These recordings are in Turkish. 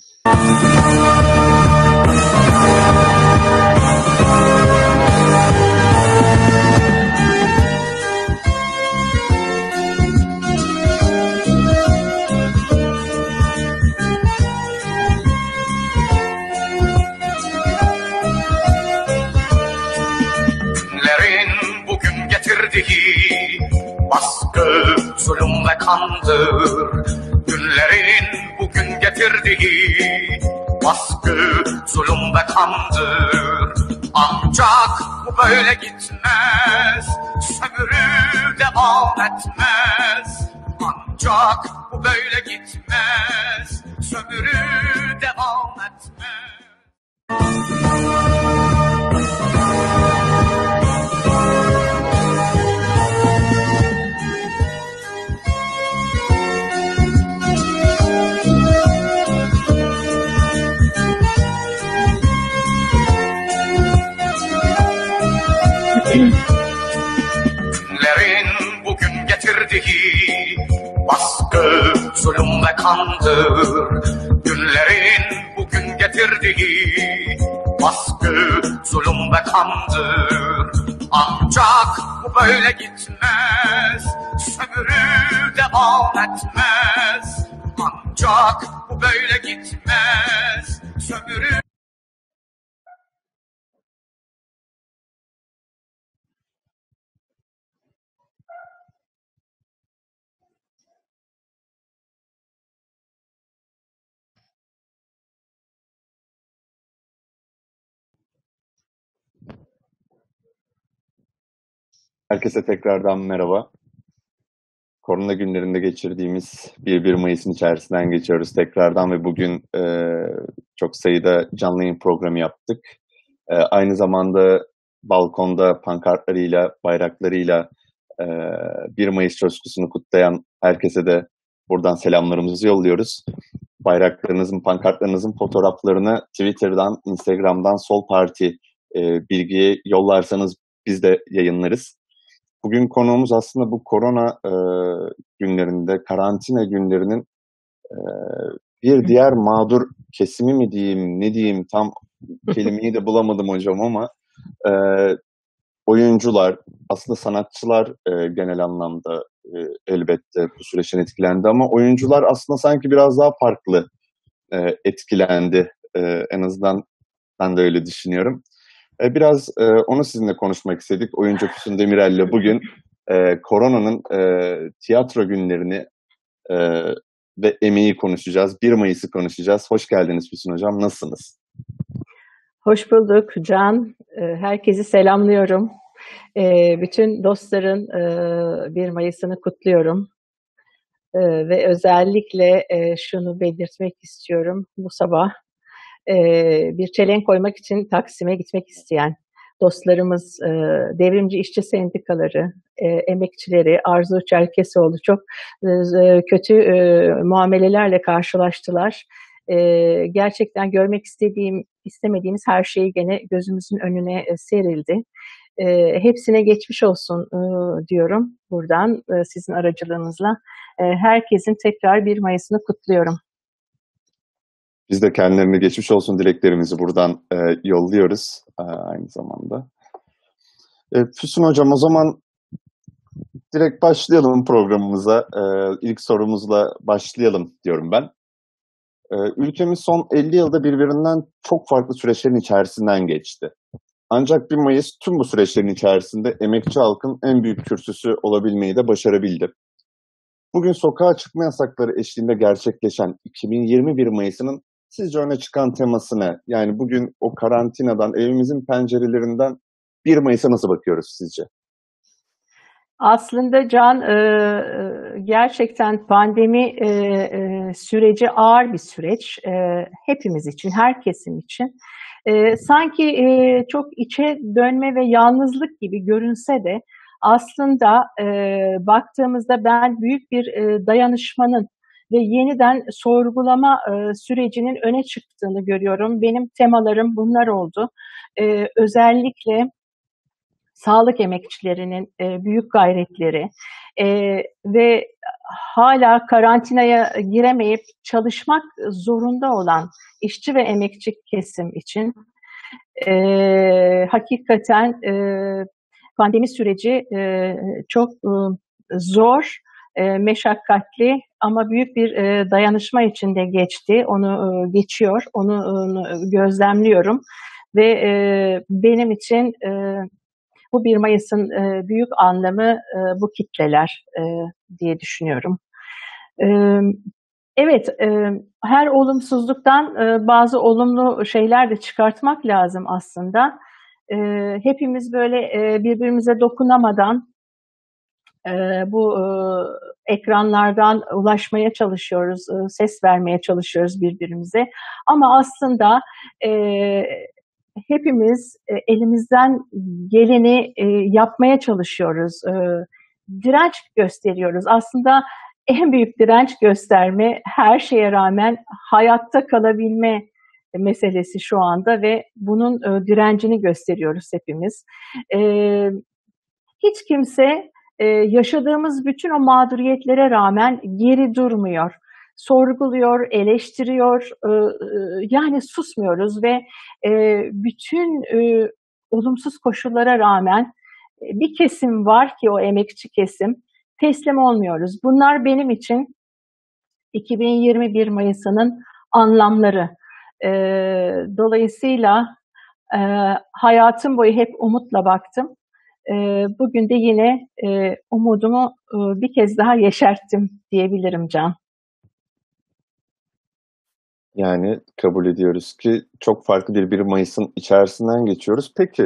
Baskı, zulüm ve kandır. Günlerin bugün getirdiği baskı, zulüm ve kandır. Ancak bu böyle gitmez, sömürü devam etmez. Ancak bu böyle gitmez, sömürü devam etmez. Günlerin bugün getirdiği baskı, zulüm ve kandır. Günlerin bugün getirdiği baskı, zulüm ve kandır. Ancak bu böyle gitmez, sömürü devam etmez. Ancak bu böyle gitmez, sömürü. Herkese tekrardan merhaba. Korona günlerinde geçirdiğimiz 1 Mayıs'ın içerisinden geçiyoruz tekrardan ve bugün çok sayıda canlı yayın programı yaptık. Aynı zamanda balkonda pankartlarıyla, bayraklarıyla 1 Mayıs coşkusunu kutlayan herkese de buradan selamlarımızı yolluyoruz. Bayraklarınızın, pankartlarınızın fotoğraflarını Twitter'dan, Instagram'dan Sol Parti bilgiye yollarsanız biz de yayınlarız. Bugün konuğumuz aslında bu korona günlerinde, karantina günlerinin bir diğer mağdur kesimi mi diyeyim, ne diyeyim, tam kelimeyi de bulamadım hocam ama oyuncular, aslında sanatçılar genel anlamda elbette bu süreçten etkilendi ama oyuncular aslında sanki biraz daha farklı etkilendi. En azından ben de öyle düşünüyorum. Biraz onu sizinle konuşmak istedik. Oyuncu Füsun Demirel'le bugün koronanın tiyatro günlerini ve emeği konuşacağız. 1 Mayıs'ı konuşacağız. Hoş geldiniz Füsun Hocam. Nasılsınız? Hoş bulduk Can. Herkesi selamlıyorum. Bütün dostların 1 Mayıs'ını kutluyorum. Ve özellikle şunu belirtmek istiyorum. Bu sabah bir çelenk koymak için Taksim'e gitmek isteyen dostlarımız, devrimci işçi sendikaları, emekçileri, Arzu Çerkesoğlu çok kötü muamelelerle karşılaştılar. Gerçekten görmek istemediğimiz her şey gene gözümüzün önüne serildi. Hepsine geçmiş olsun diyorum buradan sizin aracılığınızla. Herkesin tekrar 1 Mayıs'ını kutluyorum. Biz de kendilerine geçmiş olsun dileklerimizi buradan yolluyoruz aynı zamanda. Füsun Hocam, o zaman direkt başlayalım programımıza. İlk sorumuzla başlayalım diyorum ben. Ülkemiz son 50 yılda birbirinden çok farklı süreçlerin içerisinden geçti. Ancak 1 Mayıs tüm bu süreçlerin içerisinde emekçi halkın en büyük kürsüsü olabilmeyi de başarabildi. Bugün sokağa çıkma yasakları eşliğinde gerçekleşen 2021 Mayıs'ının sizce öne çıkan teması ne? Yani bugün o karantinadan, evimizin pencerelerinden 1 Mayıs'a nasıl bakıyoruz sizce? Aslında Can, gerçekten pandemi süreci ağır bir süreç. Hepimiz için, her kesim için. Sanki çok içe dönme ve yalnızlık gibi görünse de aslında baktığımızda ben büyük bir dayanışmanın ve yeniden sorgulama sürecinin öne çıktığını görüyorum. Benim temalarım bunlar oldu. Özellikle sağlık emekçilerinin büyük gayretleri ve hala karantinaya giremeyip çalışmak zorunda olan işçi ve emekçi kesim için hakikaten pandemi süreci çok zor, meşakkatli ama büyük bir dayanışma içinde geçti. Onu geçiyor, onu gözlemliyorum ve benim için bu 1 Mayıs'ın büyük anlamı bu kitleler diye düşünüyorum. Evet, her olumsuzluktan bazı olumlu şeyler de çıkartmak lazım aslında. Hepimiz böyle birbirimize dokunamadan bu ekranlardan ulaşmaya çalışıyoruz, ses vermeye çalışıyoruz birbirimize. Ama aslında hepimiz elimizden geleni yapmaya çalışıyoruz. Direnç gösteriyoruz. Aslında en büyük direnç gösterme, her şeye rağmen hayatta kalabilme meselesi şu anda ve bunun direncini gösteriyoruz hepimiz. Hiç kimse yaşadığımız bütün o mağduriyetlere rağmen geri durmuyor. Sorguluyor, eleştiriyor, yani susmuyoruz ve bütün olumsuz koşullara rağmen bir kesim var ki o emekçi kesim, teslim olmuyoruz. Bunlar benim için 2021 Mayıs'ının anlamları. Dolayısıyla hayatım boyu hep umutla baktım. Bugün de yine umudumu bir kez daha yeşerttim diyebilirim Can. Yani kabul ediyoruz ki çok farklı bir 1 Mayıs'ın içerisinden geçiyoruz. Peki,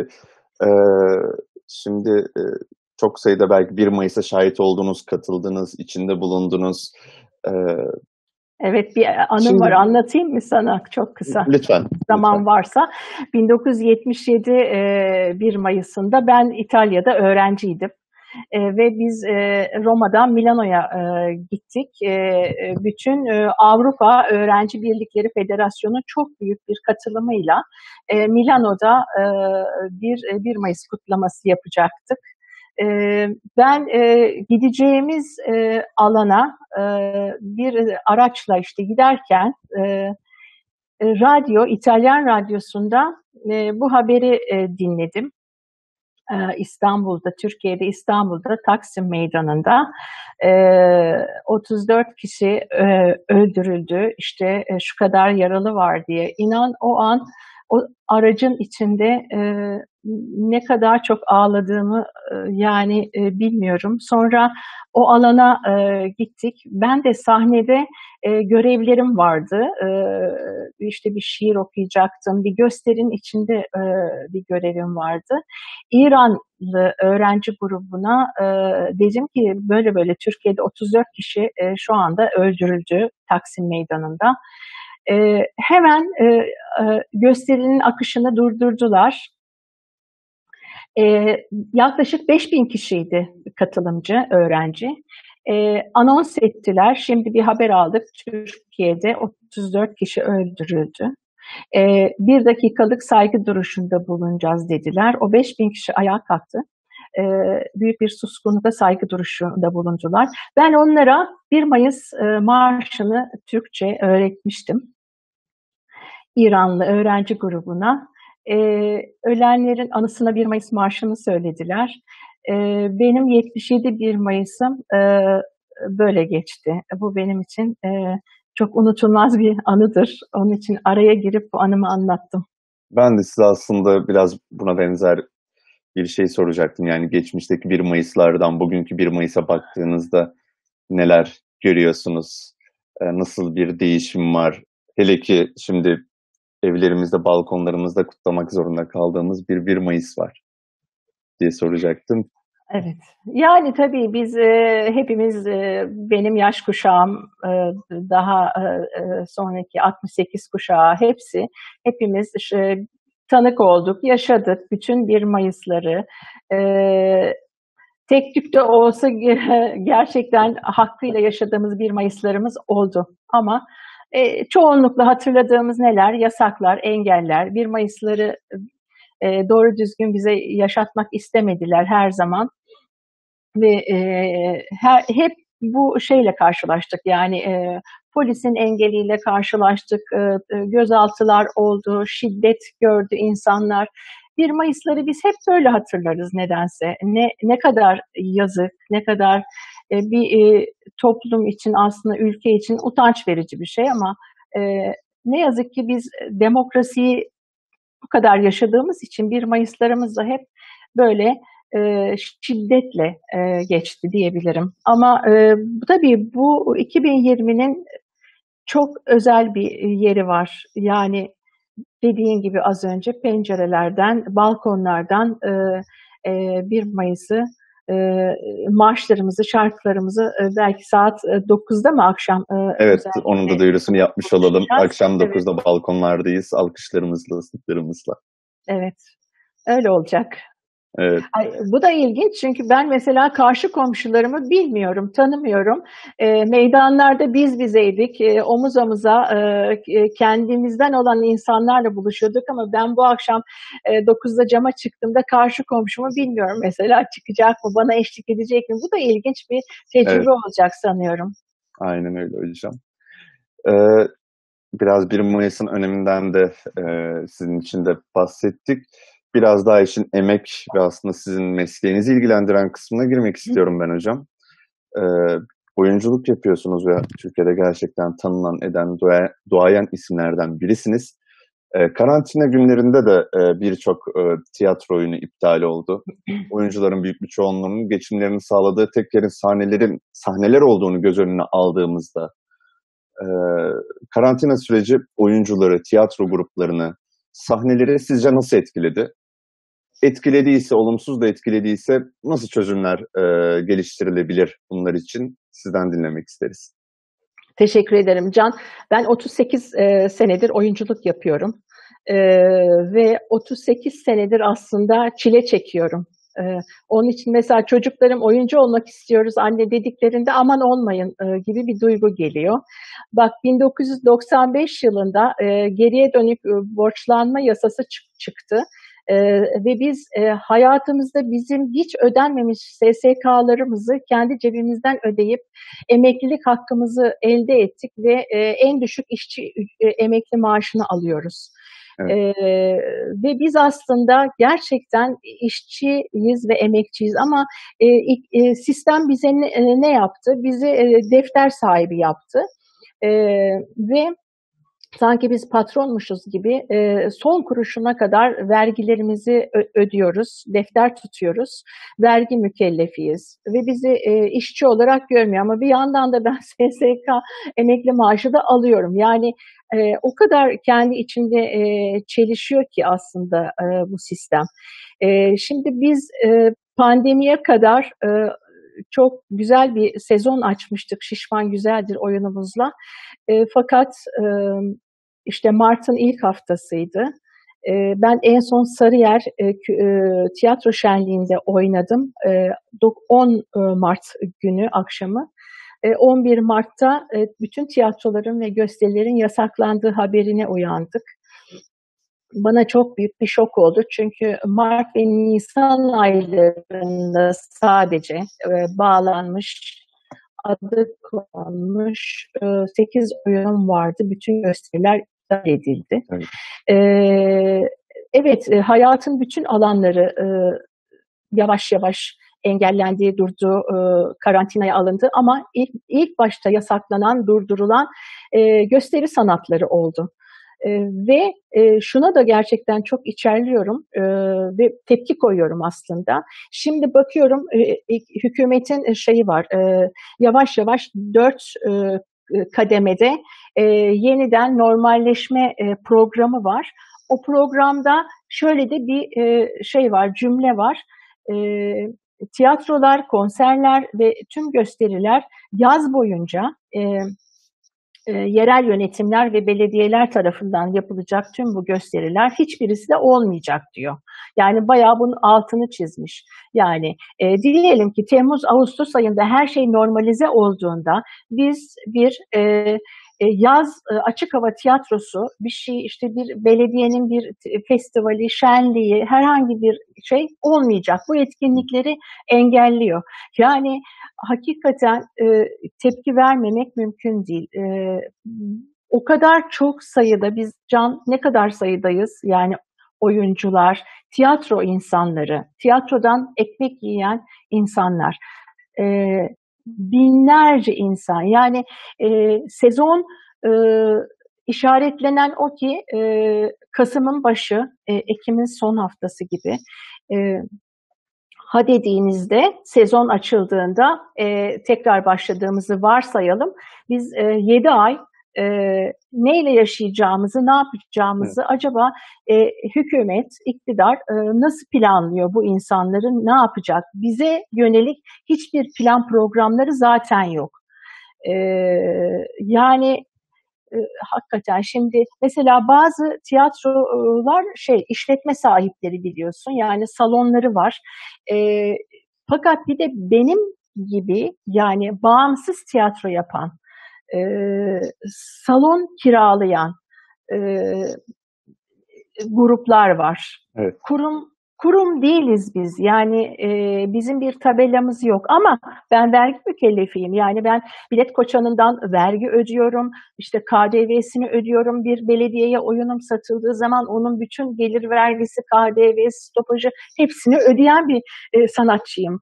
şimdi çok sayıda belki 1 Mayıs'a şahit oldunuz, katıldınız, içinde bulundunuz. Evet, bir anım var. Anlatayım mı sana çok kısa? Lütfen. Zaman varsa. 1977 1 Mayıs'ında ben İtalya'da öğrenciydim. Ve biz Roma'dan Milano'ya gittik. Bütün Avrupa Öğrenci Birlikleri Federasyonu çok büyük bir katılımıyla Milano'da bir 1 Mayıs kutlaması yapacaktık. Ben gideceğimiz alana bir araçla işte giderken İtalyan radyosunda bu haberi dinledim. İstanbul'da, Türkiye'de İstanbul'da Taksim Meydanı'nda 34 kişi öldürüldü, işte şu kadar yaralı var diye. İnan o an o aracın içinde ne kadar çok ağladığımı yani bilmiyorum. Sonra o alana gittik. Ben de sahnede görevlerim vardı. İşte bir şiir okuyacaktım. Bir gösterinin içinde bir görevim vardı. İranlı öğrenci grubuna dedim ki böyle böyle Türkiye'de 34 kişi şu anda öldürüldü Taksim Meydanı'nda. Hemen gösterinin akışını durdurdular. Yaklaşık 5000 kişiydi katılımcı, öğrenci. Anons ettiler. Şimdi bir haber aldık. Türkiye'de 34 kişi öldürüldü. 1 dakikalık saygı duruşunda bulunacağız dediler. O 5000 kişi ayağa kalktı. Büyük bir suskunlukla saygı duruşunda bulundular. Ben onlara 1 Mayıs marşını Türkçe öğretmiştim. İranlı öğrenci grubuna. Ölenlerin anısına 1 Mayıs marşını söylediler. Benim 77 1 Mayıs'ım böyle geçti. Bu benim için çok unutulmaz bir anıdır. Onun için araya girip bu anımı anlattım. Ben de size aslında biraz buna benzer bir şey soracaktım. Yani geçmişteki 1 Mayıs'lardan bugünkü 1 Mayıs'a baktığınızda neler görüyorsunuz? Nasıl bir değişim var? Hele ki şimdi evlerimizde, balkonlarımızda kutlamak zorunda kaldığımız bir 1 Mayıs var diye soracaktım. Evet. Yani tabii biz hepimiz benim yaş kuşağım, daha sonraki 68 kuşağı hepimiz tanık olduk, yaşadık bütün 1 Mayıs'ları. Tek tük de olsa gerçekten hakkıyla yaşadığımız 1 Mayıs'larımız oldu. Ama çoğunlukla hatırladığımız neler? Yasaklar, engeller, 1 Mayıs'ları doğru düzgün bize yaşatmak istemediler her zaman. Ve hep bu şeyle karşılaştık. Yani polisin engeliyle karşılaştık, gözaltılar oldu, şiddet gördü insanlar. 1 Mayıs'ları biz hep böyle hatırlarız nedense. Ne kadar yazık, ne kadar bir toplum için aslında ülke için utanç verici bir şey ama ne yazık ki biz demokrasiyi bu kadar yaşadığımız için 1 Mayıs'larımız da hep böyle şiddetle geçti diyebilirim. Ama tabii bu 2020'nin çok özel bir yeri var. Yani dediğin gibi az önce pencerelerden, balkonlardan 1 Mayıs'ı marşlarımızı, şarkılarımızı belki saat 9'da mı akşam Evet, özellikle onun da duyurusunu yapmış olalım. konuşacağız. Akşam Evet, 9'da balkonlardayız, alkışlarımızla, ıslıklarımızla. evet. Öyle olacak. Evet. Ay, bu da ilginç çünkü ben mesela karşı komşularımı bilmiyorum, tanımıyorum. Meydanlarda biz bizeydik, omuz omuza kendimizden olan insanlarla buluşuyorduk ama ben bu akşam 9'da cama çıktığımda karşı komşumu bilmiyorum mesela çıkacak mı, bana eşlik edecek mi? Bu da ilginç bir tecrübe Evet. olacak sanıyorum. Aynen öyle hocam. Biraz 1 Mayıs'ın öneminden de sizin için de bahsettik. Biraz daha işin emek ve aslında sizin mesleğinizi ilgilendiren kısmına girmek istiyorum ben hocam. Oyunculuk yapıyorsunuz ve Türkiye'de gerçekten tanınan eden duayen isimlerden birisiniz. Karantina günlerinde de birçok tiyatro oyunu iptal oldu. Oyuncuların büyük bir çoğunluğunun geçimlerini sağladığı tek yerin sahneler olduğunu göz önüne aldığımızda karantina süreci oyuncuları, tiyatro gruplarını, sahneleri sizce nasıl etkiledi? Etkilediyse, olumsuz da etkilediyse nasıl çözümler geliştirilebilir bunlar için? Sizden dinlemek isteriz. Teşekkür ederim Can. Ben 38 senedir oyunculuk yapıyorum. Ve 38 senedir aslında çile çekiyorum. Onun için mesela çocuklarım oyuncu olmak istiyoruz anne dediklerinde aman olmayın gibi bir duygu geliyor. Bak 1995 yılında geriye dönük borçlanma yasası çıktı. Ve biz hayatımızda bizim hiç ödenmemiş SSK'larımızı kendi cebimizden ödeyip emeklilik hakkımızı elde ettik ve en düşük işçi emekli maaşını alıyoruz. Evet. Ve biz aslında gerçekten işçiyiz ve emekçiyiz ama sistem bize ne yaptı? Bizi defter sahibi yaptı. Ve sanki biz patronmuşuz gibi son kuruşuna kadar vergilerimizi ödüyoruz, defter tutuyoruz, vergi mükellefiyiz ve bizi işçi olarak görmüyor. Ama bir yandan da ben SSK emekli maaşı da alıyorum. Yani o kadar kendi içinde çelişiyor ki aslında bu sistem. Şimdi biz pandemiye kadar çok güzel bir sezon açmıştık Şişman Güzeldir oyunumuzla. Fakat işte Mart'ın ilk haftasıydı. Ben en son Sarıyer tiyatro şenliğinde oynadım. 10 Mart günü akşamı. 11 Mart'ta bütün tiyatroların ve gösterilerin yasaklandığı haberine uyandık. Bana çok büyük bir şok oldu. Çünkü Mart ve Nisan aylarında sadece bağlanmış, adı konmuş 8 oyun vardı. Bütün gösteriler iptal edildi. Evet. Evet, hayatın bütün alanları yavaş yavaş engellendiği, durdu, karantinaya alındı ama ilk başta yasaklanan, durdurulan gösteri sanatları oldu. Ve şuna da gerçekten çok içerliyorum ve tepki koyuyorum aslında. Şimdi bakıyorum hükümetin şeyi var, yavaş yavaş 4 kademede yeniden normalleşme programı var. O programda şöyle de bir şey var, cümle var. Tiyatrolar, konserler ve tüm gösteriler yaz boyunca yerel yönetimler ve belediyeler tarafından yapılacak tüm bu gösteriler hiçbirisi de olmayacak diyor. Yani bayağı bunun altını çizmiş. Yani dileyelim ki Temmuz-Ağustos ayında her şey normalize olduğunda biz bir yaz açık hava tiyatrosu bir şey, işte bir belediyenin bir festivali, şenliği, herhangi bir şey olmayacak. Bu etkinlikleri engelliyor. Yani hakikaten tepki vermemek mümkün değil. O kadar çok sayıda biz ne kadar sayıdayız yani oyuncular, tiyatro insanları, tiyatrodan ekmek yiyen insanlar, binlerce insan. Yani sezon işaretlenen o ki Kasım'ın başı, Ekim'in son haftası gibi. Ha dediğinizde sezon açıldığında tekrar başladığımızı varsayalım. Biz 7 ay neyle yaşayacağımızı, ne yapacağımızı acaba hükümet, iktidar nasıl planlıyor bu insanların ne yapacak? Bize yönelik hiçbir plan programları zaten yok. Yani hakikaten şimdi mesela bazı tiyatrolar işletme sahipleri biliyorsun yani salonları var. Fakat bir de benim gibi yani bağımsız tiyatro yapan, salon kiralayan gruplar var. Evet. Kurum değiliz biz. Yani bizim bir tabelamız yok ama ben vergi mükellefiyim. Yani ben bilet koçanından vergi ödüyorum. İşte KDV'sini ödüyorum. Bir belediyeye oyunum satıldığı zaman onun bütün gelir vergisi, KDV, stopajı hepsini ödeyen bir sanatçıyım.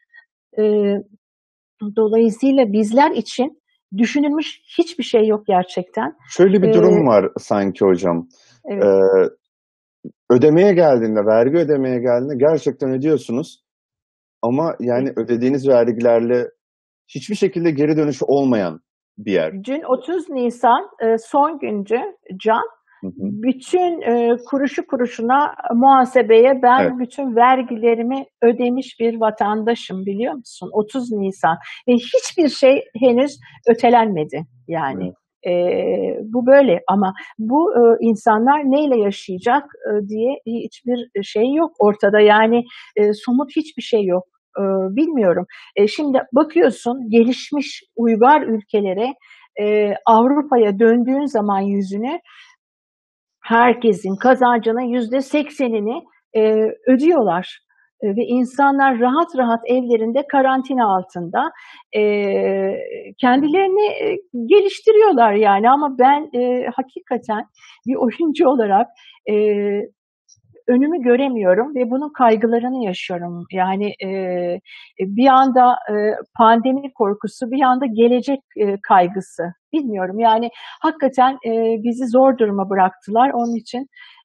Dolayısıyla bizler için düşünülmüş hiçbir şey yok gerçekten. Şöyle bir durum var sanki hocam. Evet. Ödemeye geldiğinde, vergi ödemeye geldiğinde gerçekten ödüyorsunuz. Ama yani ödediğiniz vergilerle hiçbir şekilde geri dönüşü olmayan bir yer. Dün 30 Nisan son gündü Can. Bütün kuruşu kuruşuna muhasebeye ben bütün vergilerimi ödemiş bir vatandaşım biliyor musun? 30 Nisan ve hiçbir şey henüz ötelenmedi yani. Bu böyle ama bu insanlar neyle yaşayacak diye hiçbir şey yok ortada yani somut hiçbir şey yok. Bilmiyorum. Şimdi bakıyorsun gelişmiş uygar ülkelere Avrupa'ya döndüğün zaman yüzünü herkesin kazancının %80'ini ödüyorlar. Ve insanlar rahat rahat evlerinde karantina altında kendilerini geliştiriyorlar yani ama ben hakikaten bir oyuncu olarak önümü göremiyorum ve bunun kaygılarını yaşıyorum. Yani bir anda pandemi korkusu, bir anda gelecek kaygısı. Bilmiyorum yani hakikaten bizi zor duruma bıraktılar. Onun için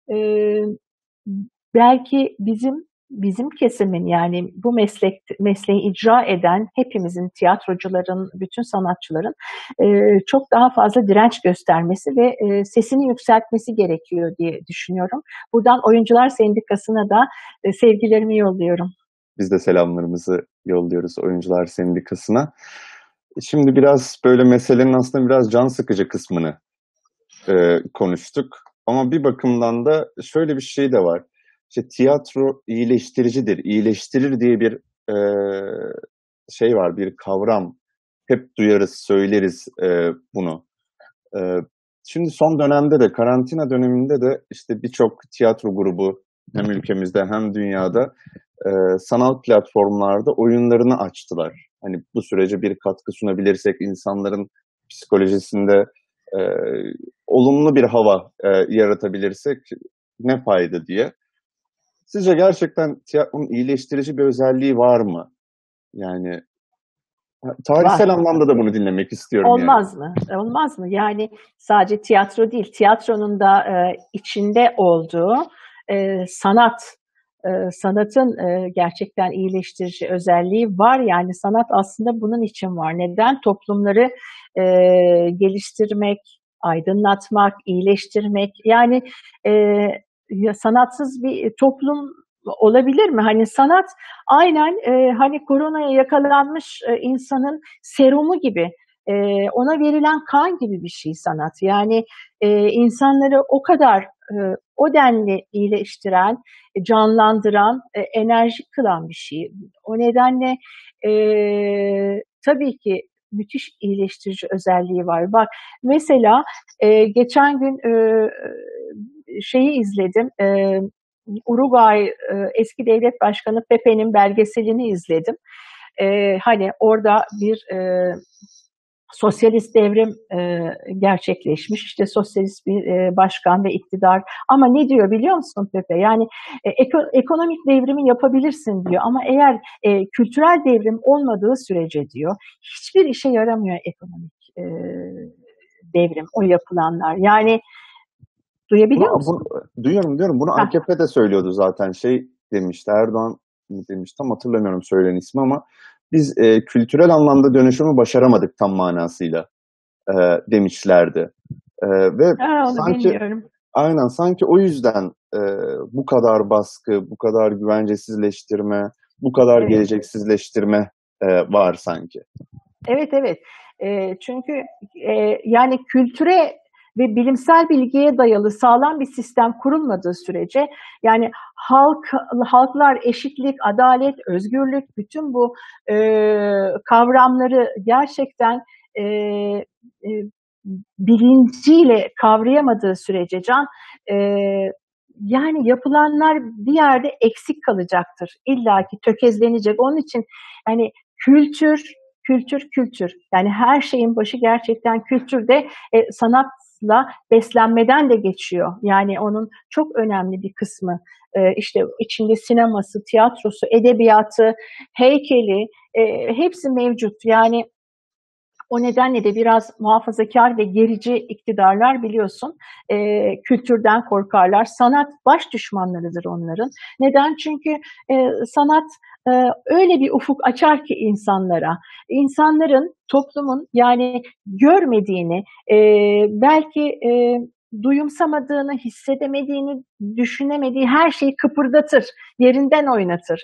belki bizim kesimin yani bu mesleği icra eden hepimizin, tiyatrocuların, bütün sanatçıların çok daha fazla direnç göstermesi ve sesini yükseltmesi gerekiyor diye düşünüyorum. Buradan Oyuncular Sendikası'na da sevgilerimi yolluyorum. Biz de selamlarımızı yolluyoruz Oyuncular Sendikası'na. Şimdi biraz böyle meselenin aslında biraz can sıkıcı kısmını konuştuk. Ama bir bakımdan da şöyle bir şey de var. İşte tiyatro iyileştiricidir, iyileştirir diye bir şey var, bir kavram. Hep duyarız, söyleriz bunu. Şimdi son dönemde de, karantina döneminde de işte birçok tiyatro grubu hem ülkemizde hem dünyada sanal platformlarda oyunlarını açtılar. Hani bu sürece bir katkı sunabilirsek, insanların psikolojisinde olumlu bir hava yaratabilirsek ne fayda diye. Sizce gerçekten tiyatronun iyileştirici bir özelliği var mı? Yani tarihsel anlamda da bunu dinlemek istiyorum. Olmaz mı? Olmaz mı? Yani sadece tiyatro değil, tiyatronun da içinde olduğu sanatın gerçekten iyileştirici özelliği var. Yani sanat aslında bunun için var. Neden? Toplumları geliştirmek, aydınlatmak, iyileştirmek. Yani sanatsız bir toplum olabilir mi? Hani sanat aynen hani koronaya yakalanmış insanın serumu gibi, ona verilen kan gibi bir şey sanat. Yani insanları o kadar o denli iyileştiren, canlandıran, enerjik kılan bir şey. O nedenle tabii ki müthiş iyileştirici özelliği var. Bak mesela geçen gün şeyi izledim. Uruguay eski devlet başkanı Pepe'nin belgeselini izledim. Hani orada bir sosyalist devrim gerçekleşmiş. İşte sosyalist bir başkan ve iktidar. Ama ne diyor biliyor musun Pepe? Yani ekonomik devrimi yapabilirsin diyor. Ama eğer kültürel devrim olmadığı sürece diyor, hiçbir işe yaramıyor ekonomik devrim, o yapılanlar. Yani duyabiliyor musun? Duyuyorum. Bunu Heh. AKP de söylüyordu zaten. Şey demişti, Erdoğan demiş, tam hatırlamıyorum söyleyen ismi ama biz kültürel anlamda dönüşümü başaramadık tam manasıyla demişlerdi. Ve Onu sanki bilmiyorum. aynen sanki o yüzden bu kadar baskı, bu kadar güvencesizleştirme, bu kadar Evet. geleceksizleştirme var sanki. Evet. Çünkü yani kültüre ve bilimsel bilgiye dayalı sağlam bir sistem kurulmadığı sürece, yani halklar eşitlik, adalet, özgürlük, bütün bu kavramları gerçekten e, e, bilinciyle kavrayamadığı sürece e, yani yapılanlar bir yerde eksik kalacaktır. İlla ki tökezlenecek. Onun için yani kültür. Yani her şeyin başı gerçekten kültürde, sanatla beslenmeden de geçiyor. Yani onun çok önemli bir kısmı. İşte içinde sineması, tiyatrosu, edebiyatı, heykeli, hepsi mevcut. Yani o nedenle de biraz muhafazakar ve gerici iktidarlar biliyorsun kültürden korkarlar. Sanat baş düşmanlarıdır onların. Neden? Çünkü sanat öyle bir ufuk açar ki insanlara. İnsanların, toplumun yani görmediğini, belki duyumsamadığını, hissedemediğini, düşünemediği her şeyi kıpırdatır, yerinden oynatır,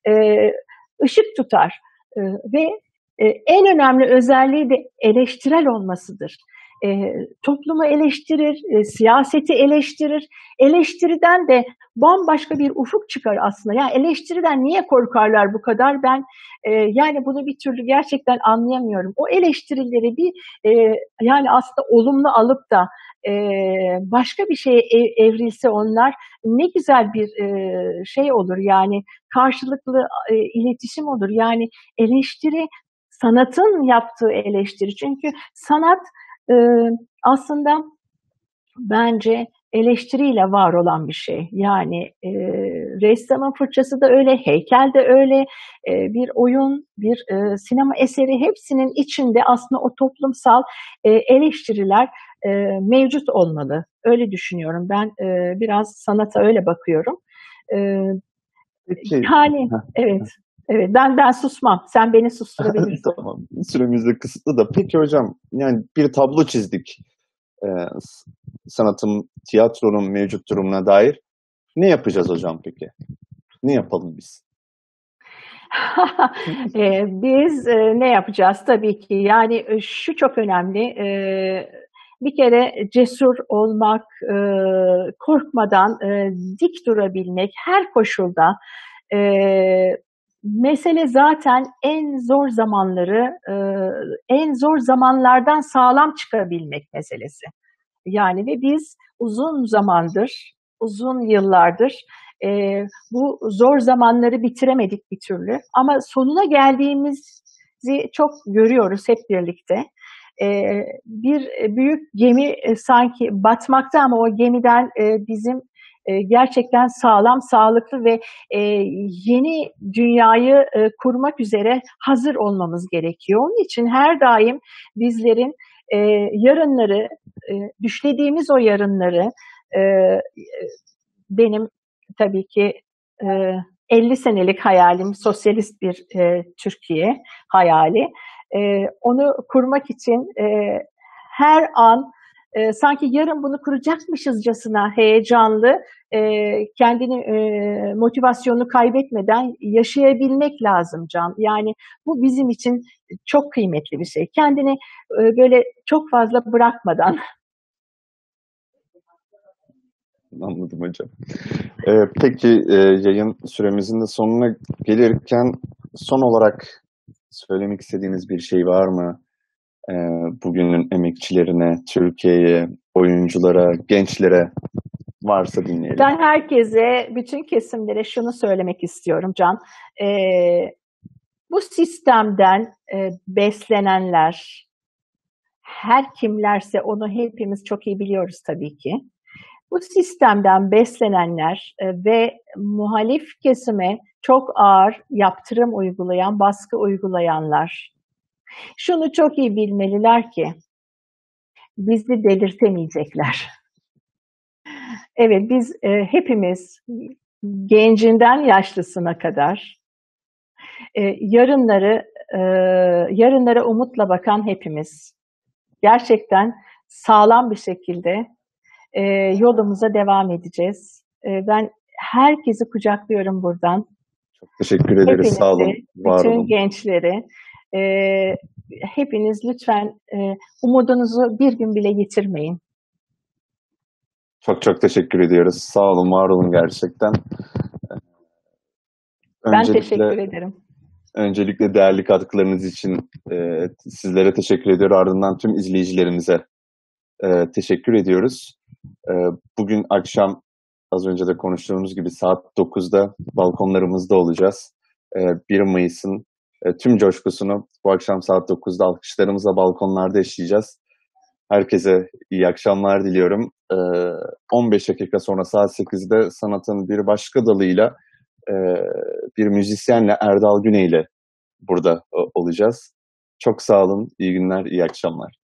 ışık tutar ve en önemli özelliği de eleştirel olmasıdır. Toplumu eleştirir, siyaseti eleştirir. Eleştiriden de bambaşka bir ufuk çıkar aslında. Yani eleştiriden niye korkarlar bu kadar? Ben yani bunu bir türlü gerçekten anlayamıyorum. O eleştirileri yani aslında olumlu alıp da başka bir şeye evrilse onlar, ne güzel bir şey olur. Yani karşılıklı iletişim olur. Yani eleştiri, sanatın yaptığı eleştiri. Çünkü sanat aslında bence eleştiriyle var olan bir şey. Yani ressamın fırçası da öyle, heykel de öyle, bir oyun, bir sinema eseri, hepsinin içinde aslında o toplumsal eleştiriler mevcut olmalı. Öyle düşünüyorum. Ben biraz sanata öyle bakıyorum. Peki. Yani evet. Evet, ben susmam. Sen beni susturabilirsin. Tamam. Süremiz de kısıtlı da. Peki hocam, yani bir tablo çizdik. Sanatın, tiyatronun mevcut durumuna dair. Ne yapacağız hocam peki? Ne yapalım biz? Biz ne yapacağız tabii ki? Yani şu çok önemli. Bir kere cesur olmak, korkmadan dik durabilmek her koşulda. Mesele zaten en zor zamanlardan sağlam çıkabilmek meselesi. Yani ve biz uzun yıllardır bu zor zamanları bitiremedik bir türlü. Ama sonuna geldiğimizi çok görüyoruz hep birlikte. Bir büyük gemi sanki batmakta ama o gemiden bizim gerçekten sağlam, sağlıklı ve yeni dünyayı kurmak üzere hazır olmamız gerekiyor. Onun için her daim bizlerin yarınları, düşlediğimiz o yarınları, benim tabii ki 50 senelik hayalim sosyalist bir Türkiye hayali. Onu kurmak için her an sanki yarın bunu kuracakmışızcasına heyecanlı, kendini motivasyonunu kaybetmeden yaşayabilmek lazım Can. Yani bu bizim için çok kıymetli bir şey. Kendini böyle çok fazla bırakmadan. Anladım hocam. Peki yayın süremizin de sonuna gelirken son olarak söylemek istediğiniz bir şey var mı? Bugünün emekçilerine, Türkiye'ye, oyunculara, gençlere varsa dinleyelim. Ben herkese, bütün kesimlere şunu söylemek istiyorum Can. Bu sistemden beslenenler, her kimlerse onu hepimiz çok iyi biliyoruz tabii ki. Bu sistemden beslenenler ve muhalif kesime çok ağır yaptırım uygulayan, baskı uygulayanlar, şunu çok iyi bilmeliler ki bizi delirtemeyecekler. Evet, biz hepimiz gencinden yaşlısına kadar yarınlara umutla bakan hepimiz gerçekten sağlam bir şekilde yolumuza devam edeceğiz. Ben herkesi kucaklıyorum buradan. Çok teşekkür ederiz. Hepinizi, sağ olun. Var bütün olun. gençleri, hepiniz lütfen umudunuzu bir gün bile yitirmeyin. Çok teşekkür ediyoruz. Sağ olun, var olun gerçekten. Ben teşekkür ederim. Öncelikle değerli katkılarınız için sizlere teşekkür ediyorum. Ardından tüm izleyicilerimize teşekkür ediyoruz. Bugün akşam az önce de konuştuğumuz gibi saat 9'da balkonlarımızda olacağız. 1 Mayıs'ın tüm coşkusunu bu akşam saat 9'da alkışlarımızla balkonlarda yaşayacağız. Herkese iyi akşamlar diliyorum. 15 dakika sonra saat 8'de sanatın bir başka dalıyla bir müzisyenle Erdal Güney ile burada olacağız. Çok sağ olun, iyi günler, iyi akşamlar.